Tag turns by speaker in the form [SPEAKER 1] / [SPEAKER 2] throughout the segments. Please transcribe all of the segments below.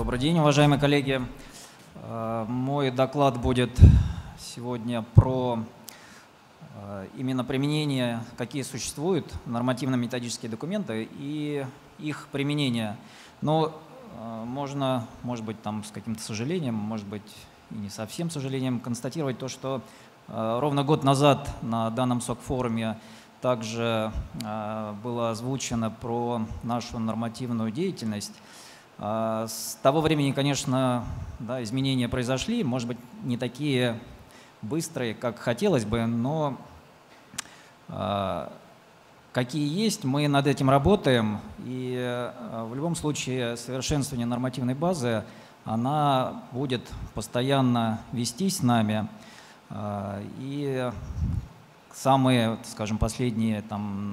[SPEAKER 1] Добрый день, уважаемые коллеги. Мой доклад будет сегодня про именно применение, какие существуют нормативно-методические документы и их применение. Но можно, может быть, там с каким-то сожалением, может быть, и не совсем сожалением, констатировать то, что ровно год назад на данном СОК-форуме также было озвучено про нашу нормативную деятельность. С того времени, конечно, да, изменения произошли, может быть, не такие быстрые, как хотелось бы, но какие есть, мы над этим работаем, и в любом случае совершенствование нормативной базы, она будет постоянно вестись с нами, и самая последняя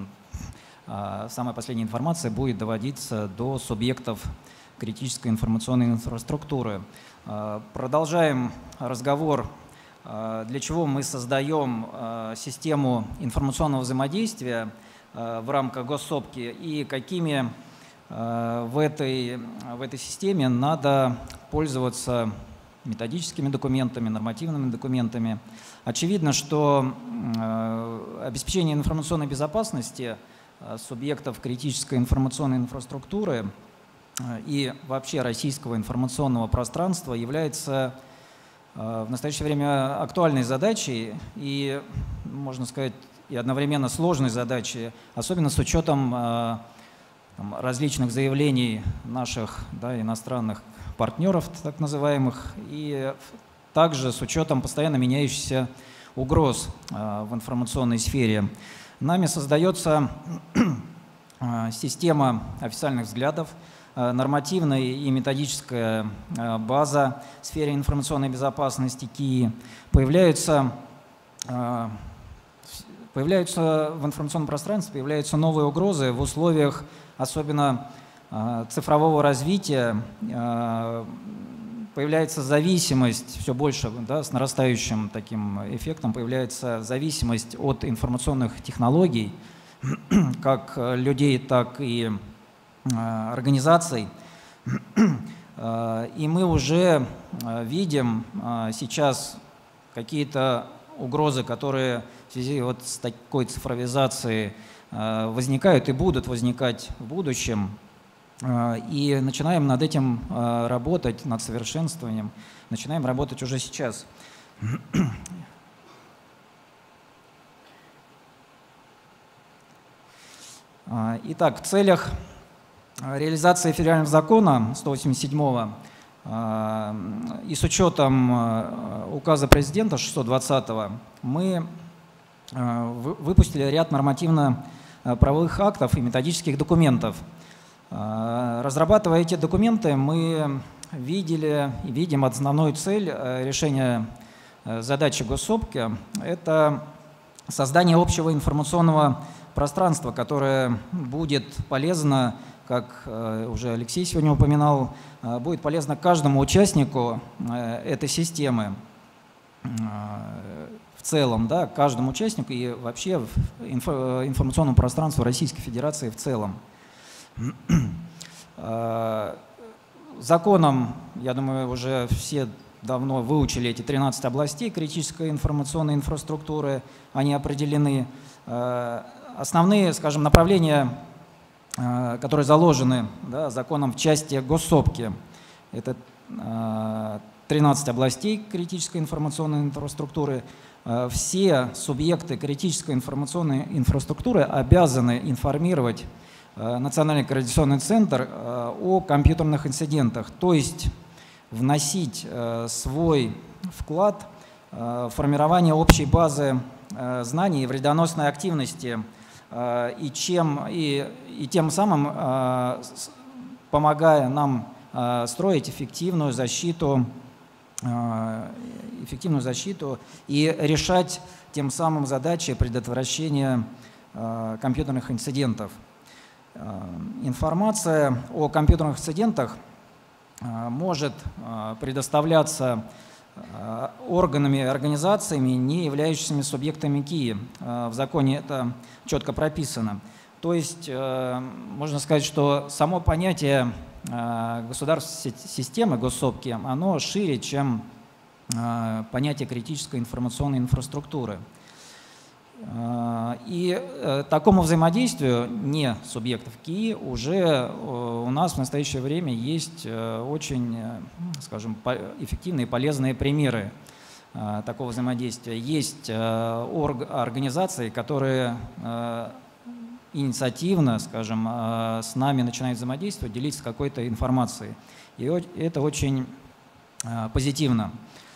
[SPEAKER 1] информация будет доводиться до субъектов критической информационной инфраструктуры. Продолжаем разговор, для чего мы создаем систему информационного взаимодействия в рамках госсобки и какими в этой системе надо пользоваться методическими документами, нормативными документами. Очевидно, что обеспечение информационной безопасности субъектов критической информационной инфраструктуры и вообще российского информационного пространства является в настоящее время актуальной задачей и, можно сказать, и одновременно сложной задачей, особенно с учетом различных заявлений наших иностранных партнеров, так называемых, и также с учетом постоянно меняющихся угроз в информационной сфере. Нами создается система официальных взглядов, нормативная и методическая база в сфере информационной безопасности КИИ. Появляются в информационном пространстве появляются новые угрозы в условиях особенно цифрового развития, появляется зависимость, все больше, с нарастающим таким эффектом появляется зависимость от информационных технологий, как людей, так и организаций. И мы уже видим сейчас какие-то угрозы, которые в связи с такой цифровизацией возникают и будут возникать в будущем. И начинаем над этим работать, над совершенствованием, начинаем работать уже сейчас. Итак, в целях реализации федерального закона 187-го и с учетом указа президента 620-го мы выпустили ряд нормативно-правовых актов и методических документов. Разрабатывая эти документы, мы видели и видим основную цель решения задачи госсобки – это создание общего информационного пространства, которое будет полезно, как уже Алексей сегодня упоминал, будет полезно каждому участнику этой системы в целом, каждому участнику и вообще информационному пространству Российской Федерации в целом. Законом, я думаю, уже все давно выучили эти 13 областей критической информационной инфраструктуры, они определены. Основные, скажем, направления, которые заложены законом в части госсобки, это 13 областей критической информационной инфраструктуры. Все субъекты критической информационной инфраструктуры обязаны информировать Национальный координационный центр о компьютерных инцидентах, то есть вносить свой вклад в формирование общей базы знаний и вредоносной активности, и тем самым помогая нам строить эффективную защиту и решать тем самым задачи предотвращения компьютерных инцидентов. Информация о компьютерных инцидентах может предоставляться органами и организациями, не являющимися субъектами КИИ. В законе это четко прописано. То есть можно сказать, что само понятие государственной системы, госсопки, оно шире, чем понятие критической информационной инфраструктуры. И такому взаимодействию не субъектов КИИ уже у нас в настоящее время есть очень, скажем, эффективные и полезные примеры такого взаимодействия. Есть организации, которые инициативно, скажем, с нами начинают взаимодействовать, делиться какой-то информацией. И это очень позитивно.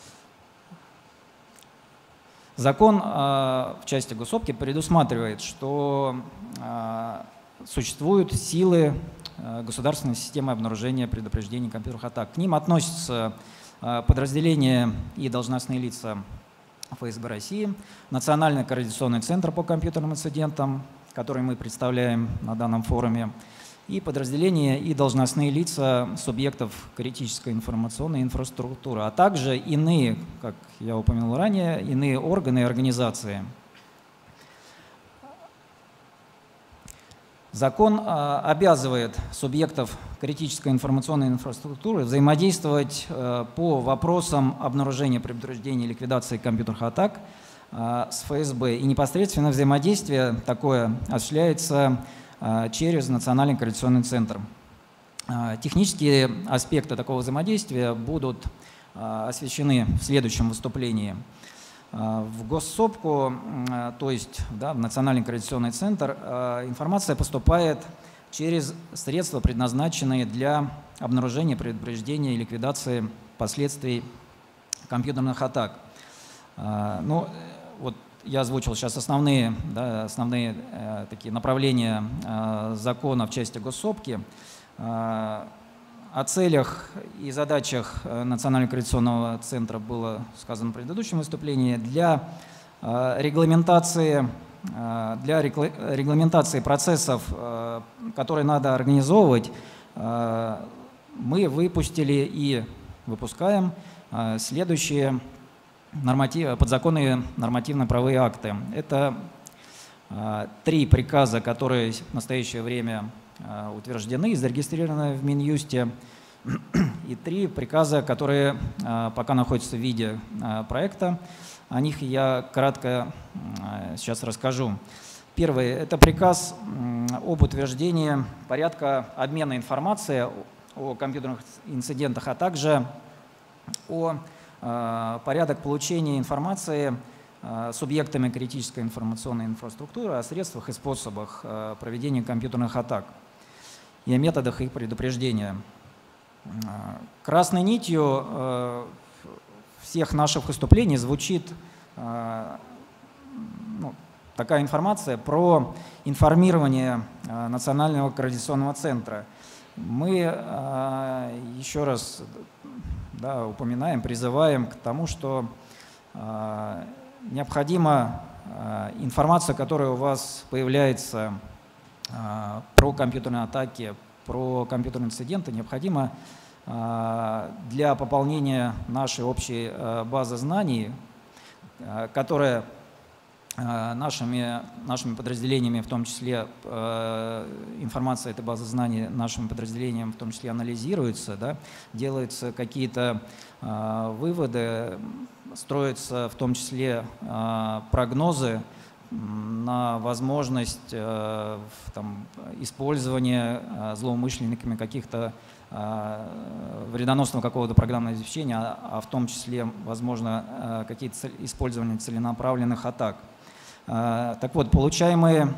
[SPEAKER 1] Закон в части госсопки предусматривает, что существуют силы государственной системы обнаружения предупреждений компьютерных атак. К ним относятся подразделения и должностные лица ФСБ России, Национальный координационный центр по компьютерным инцидентам, который мы представляем на данном форуме, и подразделения и должностные лица субъектов критической информационной инфраструктуры, а также иные, как я упомянул ранее, иные органы и организации. Закон обязывает субъектов критической информационной инфраструктуры взаимодействовать по вопросам обнаружения, предупреждения и ликвидации компьютерных атак с ФСБ. И непосредственно взаимодействие такое осуществляется через Национальный координационный центр. Технические аспекты такого взаимодействия будут освещены в следующем выступлении. В госсопку, то есть в Национальный координационный центр, информация поступает через средства, предназначенные для обнаружения, предупреждения и ликвидации последствий компьютерных атак. Ну, вот я озвучил сейчас основные такие направления закона в части госсопки. О целях и задачах Национального координационного центра было сказано в предыдущем выступлении. Для регламентации процессов, которые надо организовывать, мы выпустили и выпускаем следующие подзаконные нормативно-правовые акты. Это 3 приказа, которые в настоящее время утверждены и зарегистрированы в Минюсте, и 3 приказа, которые пока находятся в виде проекта. О них я кратко сейчас расскажу. Первый – это приказ об утверждении порядка обмена информацией о компьютерных инцидентах, а также о порядок получения информации субъектами критической информационной инфраструктуры о средствах и способах проведения компьютерных атак и о методах их предупреждения. Красной нитью всех наших выступлений звучит такая информация про информирование Национального координационного центра. Мы еще раз упоминаем, призываем к тому, что необходимо информацию, которая у вас появляется про компьютерные атаки, про компьютерные инциденты, необходимо для пополнения нашей общей базы знаний, которая нашими подразделениями, в том числе информация этой базы знаний нашими подразделениями в том числе анализируется, делаются какие-то выводы, строятся в том числе прогнозы на возможность использования злоумышленниками каких-то вредоносного какого-то программного обеспечения, а в том числе, возможно, какие-то использования целенаправленных атак. Так вот, получаемые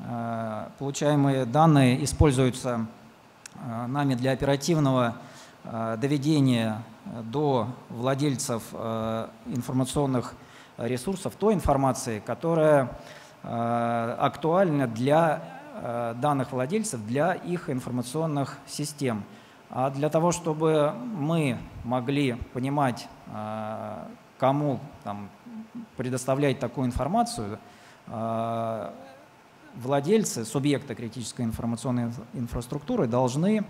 [SPEAKER 1] данные используются нами для оперативного доведения до владельцев информационных ресурсов той информации, которая актуальна для данных владельцев, для их информационных систем. А для того, чтобы мы могли понимать, кому предоставлять такую информацию, владельцы, субъекты критической информационной инфраструктуры должны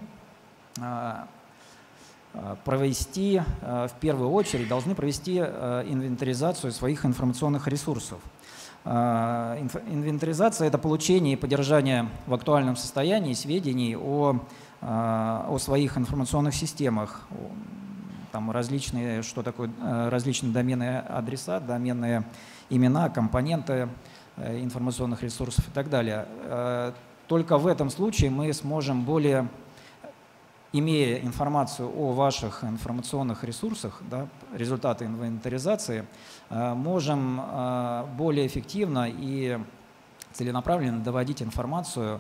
[SPEAKER 1] провести, в первую очередь, инвентаризацию своих информационных ресурсов. Инвентаризация – это получение и поддержание в актуальном состоянии сведений о своих информационных системах. Там различные, что такое различные доменные адреса, доменные имена, компоненты информационных ресурсов и так далее. Только в этом случае мы сможем более, имея информацию о ваших информационных ресурсах, да, результаты инвентаризации, можем более эффективно и целенаправленно доводить информацию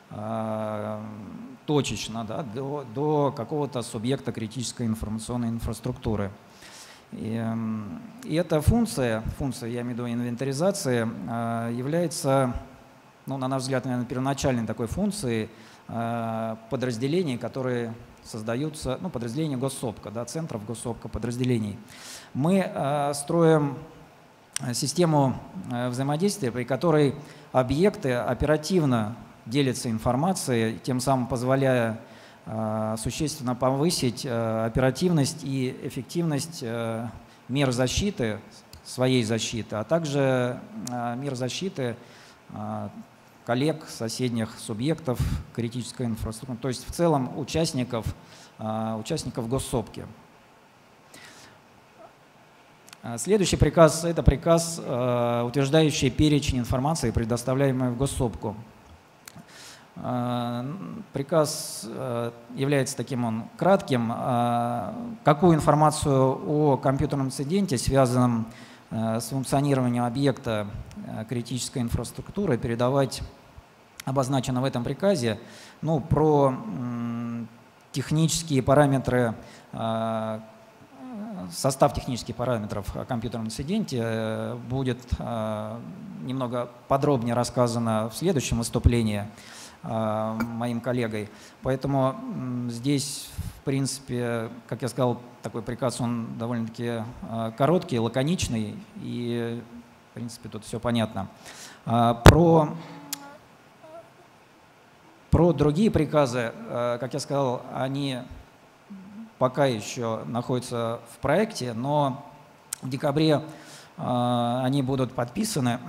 [SPEAKER 1] точечно, да, до какого-то субъекта критической информационной инфраструктуры. И эта функция, я имею в виду инвентаризации, является, ну, на наш взгляд, наверное, первоначальной такой функцией подразделений, которые создаются, ну, подразделения госсопка, да, центров госсопка, подразделений. Мы строим систему взаимодействия, при которой объекты оперативно делятся информацией, тем самым позволяя существенно повысить оперативность и эффективность мер защиты, своей защиты, а также мер защиты коллег, соседних субъектов критической инфраструктуры, то есть в целом участников госсопки. Следующий приказ – это приказ, утверждающий перечень информации, предоставляемой в госсопку. Приказ является таким он кратким. Какую информацию о компьютерном инциденте, связанном с функционированием объекта критической инфраструктуры, передавать обозначено в этом приказе. Ну, про технические параметры, состав технических параметров о компьютерном инциденте будет немного подробнее рассказано в следующем выступлении моим коллегой. Поэтому здесь, в принципе, как я сказал, такой приказ, он довольно-таки короткий, лаконичный, и, в принципе, тут все понятно. Про другие приказы, как я сказал, они пока еще находятся в проекте, но в декабре они будут подписаны.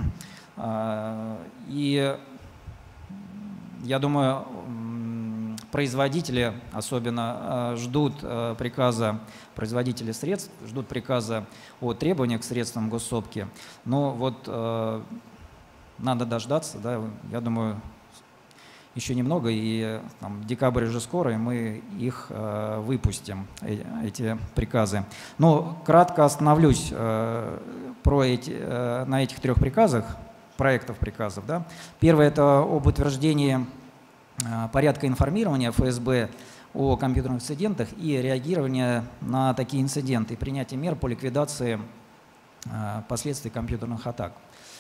[SPEAKER 1] И я думаю, производители особенно ждут приказа, производители средств ждут приказа о требованиях к средствам госсопки. Но вот надо дождаться, да, я думаю, еще немного, и там, декабрь уже скоро, и мы их выпустим, эти приказы. Но кратко остановлюсь на этих трех приказах, проектов приказов. Да. Первое – это об утверждении порядка информирования ФСБ о компьютерных инцидентах и реагирования на такие инциденты, и принятие мер по ликвидации последствий компьютерных атак.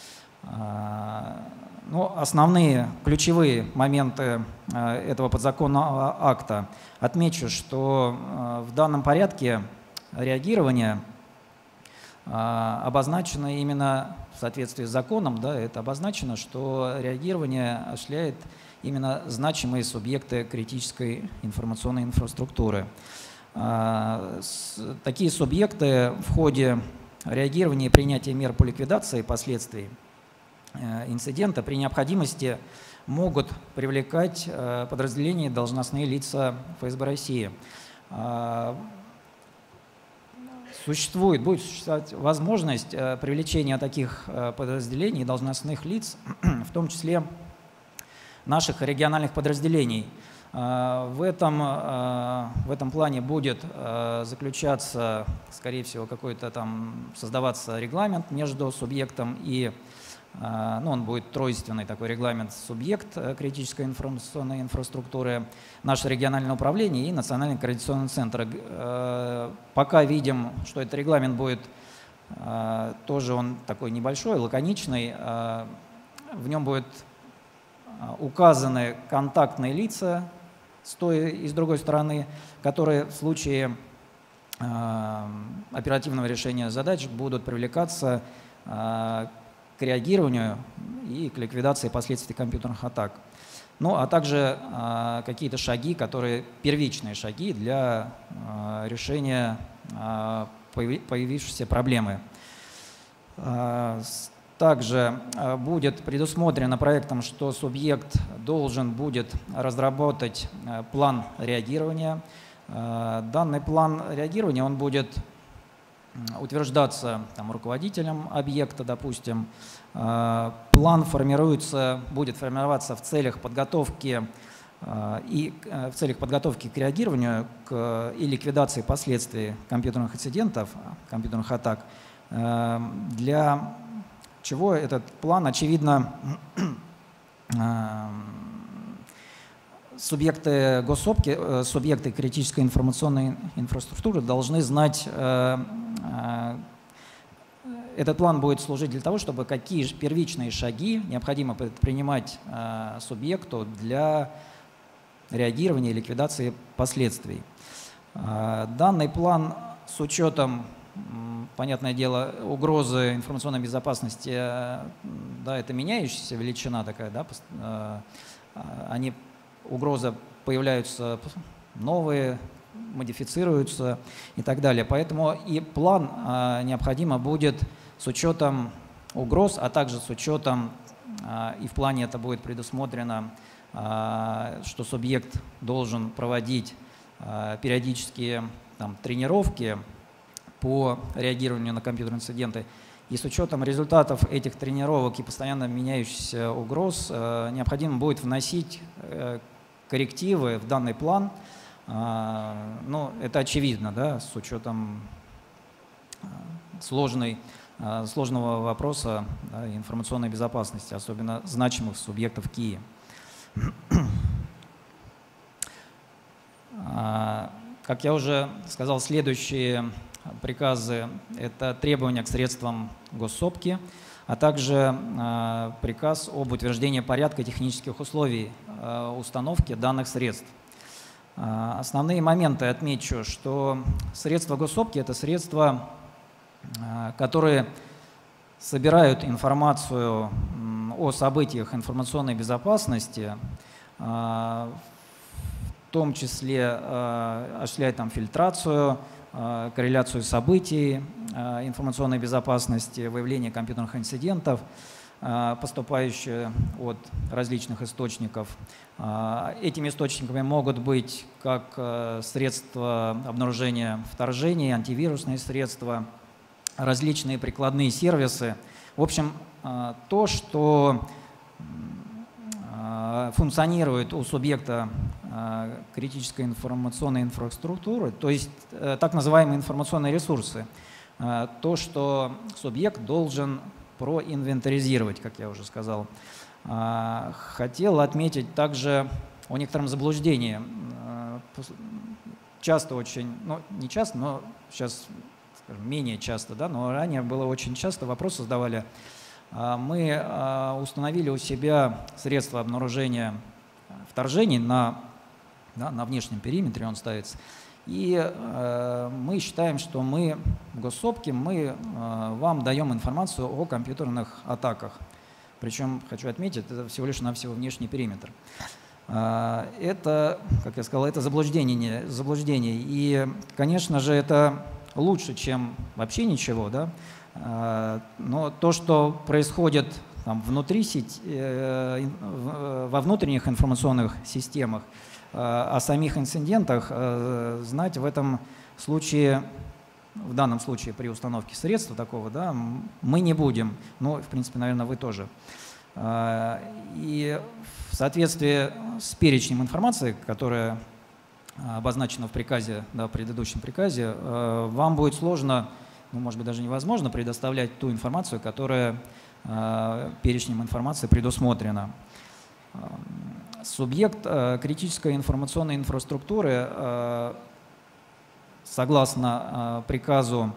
[SPEAKER 1] Ну, основные ключевые моменты этого подзаконного акта. Отмечу, что в данном порядке реагирования обозначено именно в соответствии с законом, да, это обозначено, что реагирование осуществляет именно значимые субъекты критической информационной инфраструктуры. Такие субъекты в ходе реагирования и принятия мер по ликвидации последствий инцидента при необходимости могут привлекать подразделения и должностные лица ФСБ России. Будет существовать возможность привлечения таких подразделений и должностных лиц, в том числе наших региональных подразделений. В этом плане будет заключаться, скорее всего, какой-то там создаваться регламент между субъектом и, ну, он будет тройственный такой регламент, субъект критической информационной инфраструктуры, наше региональное управление и Национальный координационный центр. Пока видим, что этот регламент будет тоже он такой небольшой, лаконичный, в нем будут указаны контактные лица с той и с другой стороны, которые в случае оперативного решения задач будут привлекаться к реагированию и к ликвидации последствий компьютерных атак. Ну, а также какие-то шаги, первичные шаги для решения появившейся проблемы. Также будет предусмотрено проектом, что субъект должен будет разработать план реагирования. Данный план реагирования он будет утверждаться там, руководителем объекта, допустим. План будет формироваться в целях подготовки к реагированию и ликвидации последствий компьютерных инцидентов, компьютерных атак. Для чего этот план, очевидно, субъекты госсобки, субъекты критической информационной инфраструктуры должны знать. Этот план будет служить для того, чтобы какие первичные шаги необходимо предпринимать субъекту для реагирования и ликвидации последствий. Данный план с учетом, понятное дело, угрозы информационной безопасности, да, это меняющаяся величина такая, да, угрозы появляются новые, модифицируются и так далее. Поэтому и план необходимо будет с учетом угроз, а также с учетом, и в плане это будет предусмотрено, что субъект должен проводить периодические тренировки по реагированию на компьютерные инциденты. И с учетом результатов этих тренировок и постоянно меняющихся угроз необходимо будет вносить коррективы в данный план. Ну, это очевидно, да, с учетом сложного вопроса, да, информационной безопасности, особенно значимых субъектов Киева. Как я уже сказал, следующие приказы – это требования к средствам госсобки, а также приказ об утверждении порядка технических условий установки данных средств. Основные моменты отмечу, что средства госсобки – это средства, которые собирают информацию о событиях информационной безопасности, в том числе осуществляют там фильтрацию, корреляцию событий информационной безопасности, выявление компьютерных инцидентов, поступающие от различных источников. Этими источниками могут быть как средства обнаружения вторжений, антивирусные средства, различные прикладные сервисы. В общем, то, что функционирует у субъекта критической информационной инфраструктуры, то есть так называемые информационные ресурсы, то, что субъект должен проинвентаризировать, как я уже сказал. Хотел отметить также о некотором заблуждении. Часто очень, ну не часто, но сейчас, скажем, менее часто, да, но ранее было очень часто, вопросы задавали. Мы установили у себя средства обнаружения вторжений на внешнем периметре, он ставится. И мы считаем, что мы в госсобке вам даем информацию о компьютерных атаках. Причем, хочу отметить, это всего лишь навсего внешний периметр. Это, как я сказал, это заблуждение. И, конечно же, это лучше, чем вообще ничего, да? Но то, что происходит там, внутри во внутренних информационных системах, о самих инцидентах знать в данном случае при установке средства такого, да, мы не будем. Ну, в принципе, наверное, вы тоже. И в соответствии с перечнем информации, которая обозначена в приказе, да, в предыдущем приказе, вам будет сложно, ну, может быть, даже невозможно предоставлять ту информацию, которая перечнем информации предусмотрена. Субъект критической информационной инфраструктуры, согласно приказу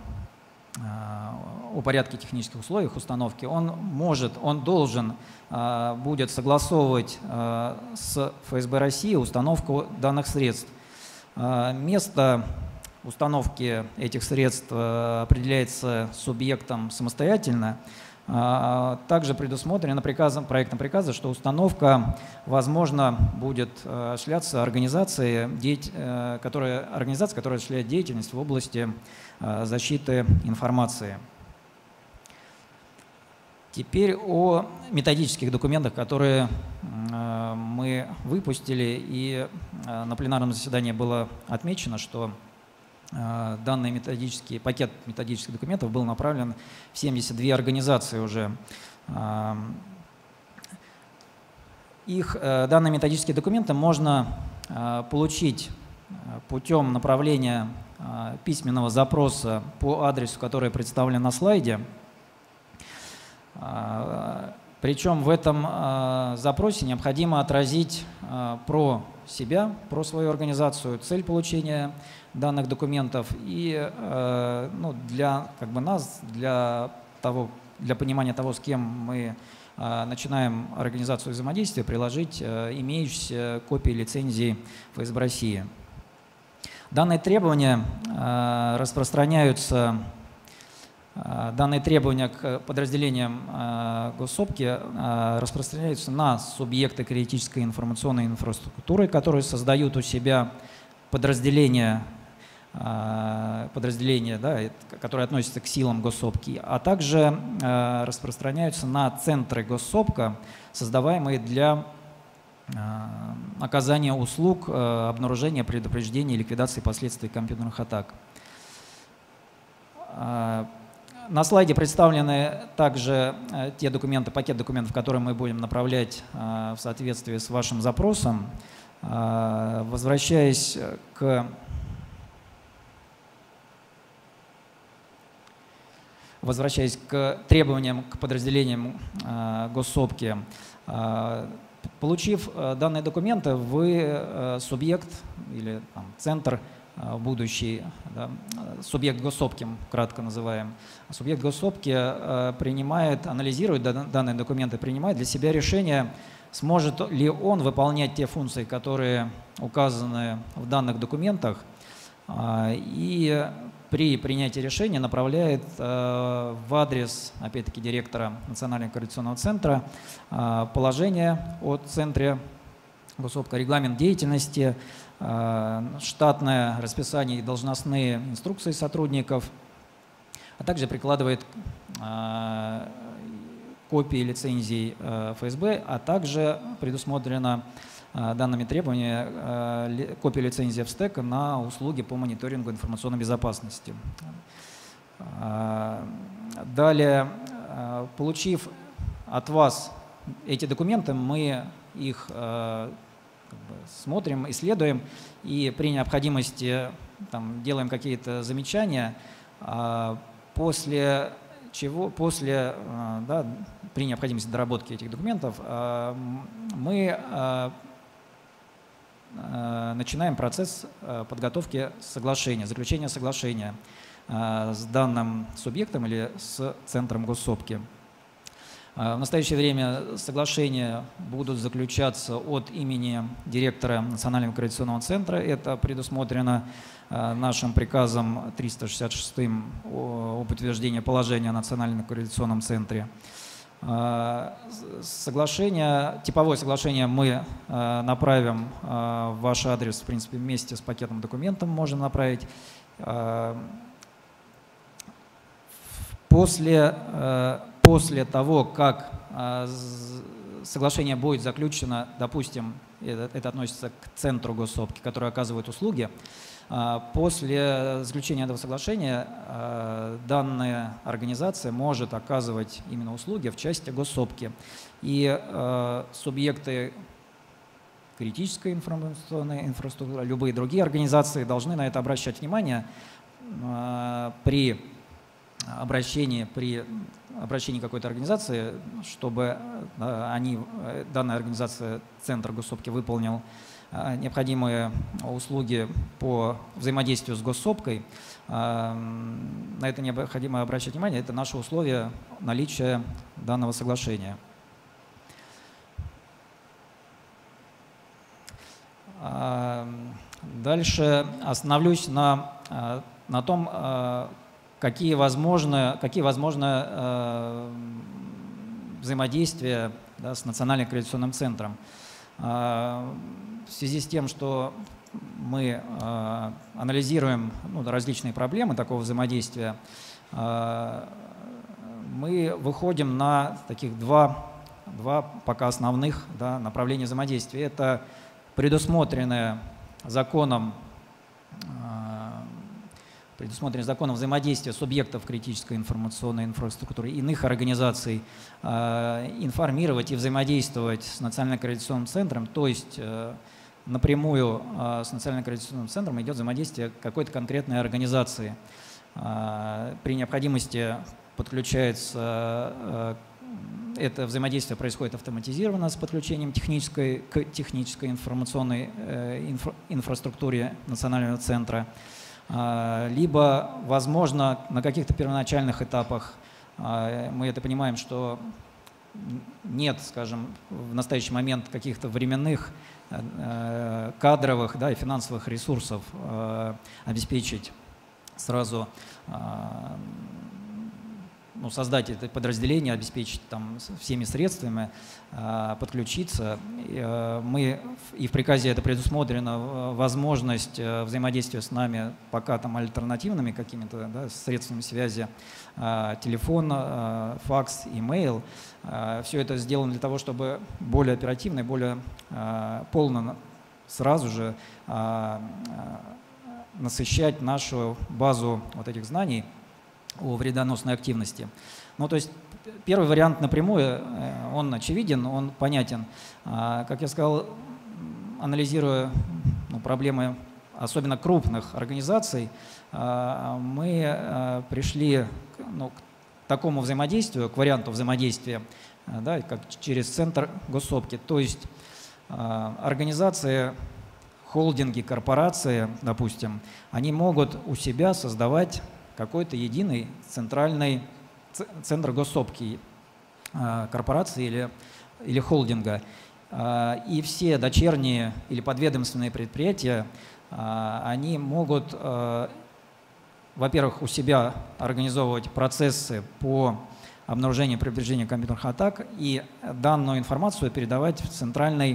[SPEAKER 1] о порядке технических условий установки, он должен будет согласовывать с ФСБ России установку данных средств. Место установки этих средств определяется субъектом самостоятельно. Также предусмотрено проектом приказа, что установка, возможно, будет осуществляться организацией, которая осуществляет деятельность в области защиты информации. Теперь о методических документах, которые мы выпустили, и на пленарном заседании было отмечено, что данный пакет методических документов был направлен в 72 организации уже. Данные методические документы можно получить путем направления письменного запроса по адресу, который представлен на слайде. Причем в этом запросе необходимо отразить про себя, про свою организацию, цель получения данных документов и для нас, для понимания того, с кем мы начинаем организацию взаимодействия, приложить имеющиеся копии лицензии ФСБ России. Данные требования к подразделениям госсобки распространяются на субъекты критической информационной инфраструктуры, которые создают у себя подразделения, которые относятся к силам госсобки, а также распространяются на центры госсобка, создаваемые для оказания услуг обнаружения, предупреждения и ликвидации последствий компьютерных атак. На слайде представлены также те документы, пакет документов, которые мы будем направлять в соответствии с вашим запросом. Возвращаясь к требованиям к подразделениям госсобки, получив данные документы, вы субъект или центр будущий, субъект госсобки, кратко называем. Субъект госсобки анализирует данные документы, принимает для себя решение, сможет ли он выполнять те функции, которые указаны в данных документах, и при принятии решения направляет в адрес, опять-таки, директора Национального координационного центра положение о центре госсобка, регламент деятельности, штатное расписание и должностные инструкции сотрудников, а также прикладывает копии лицензий ФСБ, а также предусмотрено данными требованиями копия лицензии ФСТЭК на услуги по мониторингу информационной безопасности. Далее, получив от вас эти документы, мы их смотрим, исследуем и при необходимости делаем какие-то замечания, при необходимости доработки этих документов мы начинаем процесс подготовки соглашения, заключения соглашения с данным субъектом или с центром госсобки. В настоящее время соглашения будут заключаться от имени директора Национального координационного центра. Это предусмотрено нашим приказом 366 о подтверждении положения о Национальном координационном центре. Типовое соглашение мы направим в ваш адрес, в принципе, вместе с пакетом документов можно направить. После того, как соглашение будет заключено, допустим, это относится к центру госсобки, который оказывает услуги, после заключения этого соглашения данная организация может оказывать именно услуги в части госсобки. И субъекты критической информационной инфраструктуры, любые другие организации должны на это обращать внимание при обращении какой-то организации, чтобы данная организация, центр госсобки, выполнил необходимые услуги по взаимодействию с госсобкой. На это необходимо обращать внимание, это наше условие наличия данного соглашения. Дальше остановлюсь на том, какие возможны взаимодействия с Национальным координационным центром. В связи с тем, что мы анализируем различные проблемы такого взаимодействия, мы выходим на таких два пока основных, да, направления взаимодействия. Это предусмотренное законом взаимодействия субъектов критической информационной инфраструктуры иных организаций, информировать и взаимодействовать с Национальным аккредитационным центром, то есть напрямую с Национальным аккредитационным центром идет взаимодействие какой-то конкретной организации. При необходимости подключается, это взаимодействие происходит автоматизированно с подключением к технической информационной инфраструктуре Национального центра, либо, возможно, на каких-то первоначальных этапах мы это понимаем, что нет, скажем, в настоящий момент каких-то временных, кадровых, да, и финансовых ресурсов обеспечить сразу, создать это подразделение, обеспечить там всеми средствами, подключиться. И в приказе это предусмотрена возможность взаимодействия с нами пока там альтернативными какими-то, да, средствами связи, телефон, факс, имейл. Все это сделано для того, чтобы более оперативно и более полно сразу же насыщать нашу базу вот этих знаний о вредоносной активности. То есть первый вариант напрямую, он очевиден, он понятен. Как я сказал, анализируя проблемы особенно крупных организаций, мы пришли к такому взаимодействию, к варианту взаимодействия, да, как через центр госсопки. То есть организации, холдинги, корпорации, допустим, они могут у себя создавать какой-то единый центральный центр госсопки корпорации или холдинга. И все дочерние или подведомственные предприятия, они могут, во-первых, у себя организовывать процессы по обнаружению и предупреждению компьютерных атак и данную информацию передавать в центральный,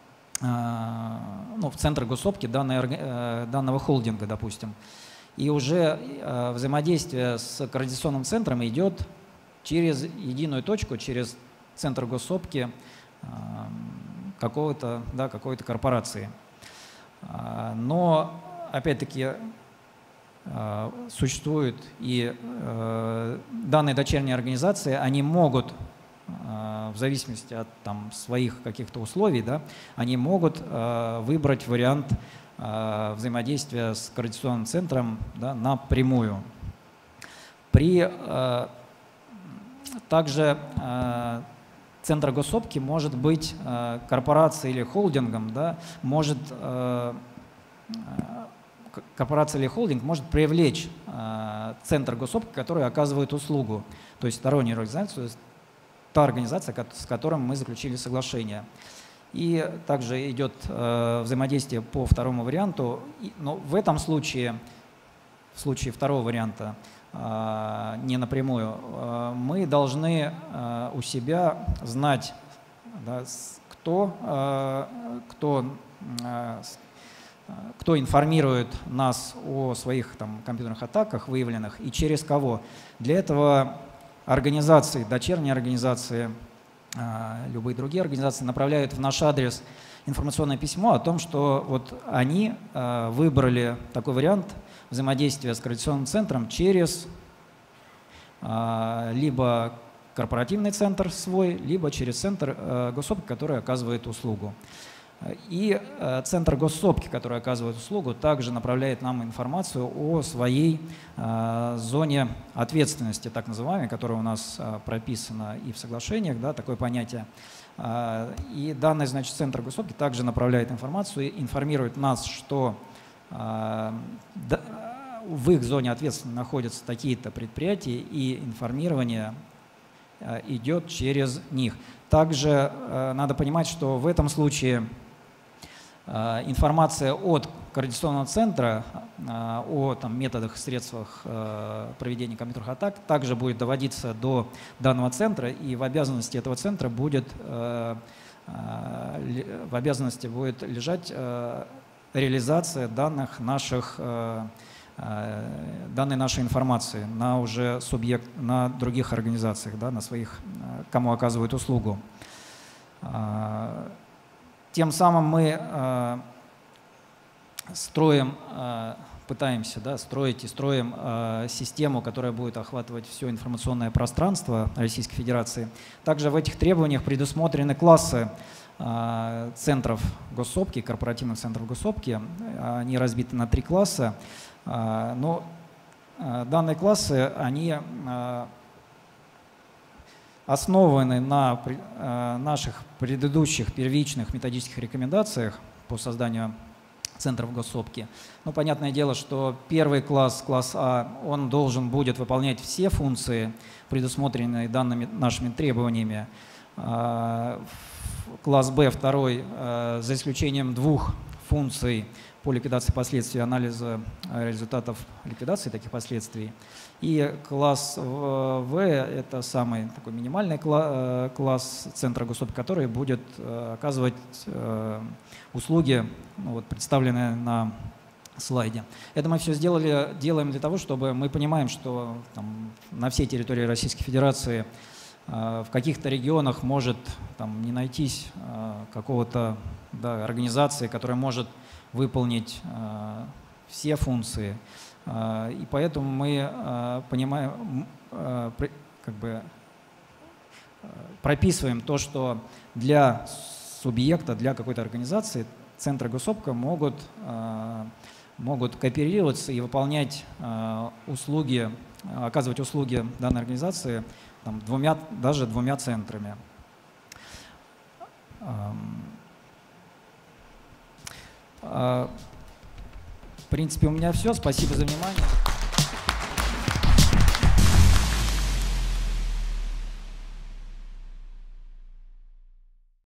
[SPEAKER 1] в центр госсопки данного холдинга, допустим. И уже взаимодействие с координационным центром идет через единую точку, через центр госсопки какой-то корпорации. Но, опять-таки, существуют и данные дочерние организации, они могут, в зависимости от своих каких-то условий, да, они могут выбрать вариант взаимодействия с координационным центром, да, напрямую. Также центр госсопки может быть корпорацией или холдингом, да, корпорация или холдинг может привлечь центр госсопки, который оказывает услугу, то есть стороннюю организацию, та организация, с которой мы заключили соглашение. И также идет взаимодействие по второму варианту. Но в этом случае, в случае второго варианта, не напрямую, мы должны у себя знать, да, кто информирует нас о своих компьютерных атаках выявленных и через кого. Для этого организации, дочерние организации, любые другие организации направляют в наш адрес информационное письмо о том, что вот они выбрали такой вариант взаимодействия с координационным центром через либо корпоративный центр свой, либо через центр госсопки, который оказывает услугу. И центр госсопки, который оказывает услугу, также направляет нам информацию о своей зоне ответственности, так называемой, которая у нас прописана и в соглашениях, да, такое понятие. И данный, значит, центр госсопки также направляет информацию, информирует нас, что в их зоне ответственности находятся такие-то предприятия, и информирование идет через них. Также надо понимать, что в этом случае информация от координационного центра о методах и средствах проведения компьютерных атак также будет доводиться до данного центра, и в обязанности этого центра будет лежать реализация данных наших данной нашей информации на уже на других организациях, да, на своих, кому оказывают услугу. Тем самым мы пытаемся, да, строить и строим систему, которая будет охватывать все информационное пространство Российской Федерации. Также в этих требованиях предусмотрены классы центров госсобки, корпоративных центров госсобки. Они разбиты на 3 класса. Но данные классы, они основаны на наших предыдущих первичных методических рекомендациях по созданию центров госсобки. Ну, понятное дело, что первый класс, класс А, он должен будет выполнять все функции, предусмотренные данными нашими требованиями. Класс Б, второй, за исключением 2 функций по ликвидации последствий анализа результатов ликвидации таких последствий. И класс В – это самый такой минимальный класс центра госсобки, который будет оказывать услуги, ну, вот, представленные на слайде. Это мы все делаем для того, чтобы мы понимаем, что там, на всей территории Российской Федерации в каких-то регионах может там не найтись какого-то, да, организации, которая может выполнить все функции. И поэтому мы понимаем, как бы прописываем то, что для субъекта, для какой-то организации центры госсобка могут кооперироваться и выполнять услуги, оказывать услуги данной организации там, даже двумя центрами. В принципе, у меня все. Спасибо за внимание.